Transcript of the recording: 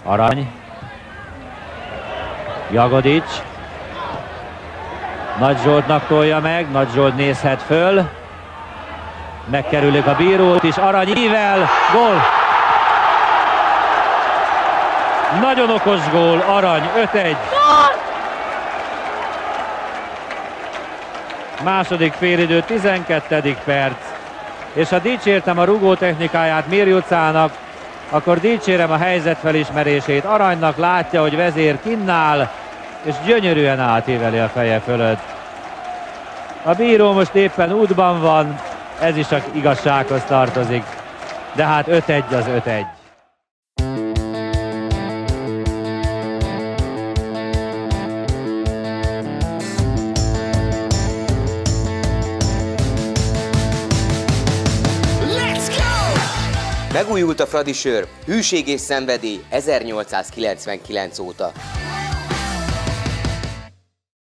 Arany. Jagodics. Nagy Zsoltnak tolja meg, Nagy Zsolt nézhet föl. Megkerülik a bírót is, Arany ível, gól! Nagyon okos gól, Arany, 5-1. Második félidő, 12. perc. És ha dicsértem a rugó technikáját Mirjucának, akkor dicsérem a helyzet felismerését Aranynak, látja, hogy vezér kinnál, és gyönyörűen átíveli a feje fölött. A bíró most éppen útban van, ez is csak igazsághoz tartozik, de hát 5-1 az 5-1. Megújult a Fradi sör, hűség és szenvedély 1899 óta.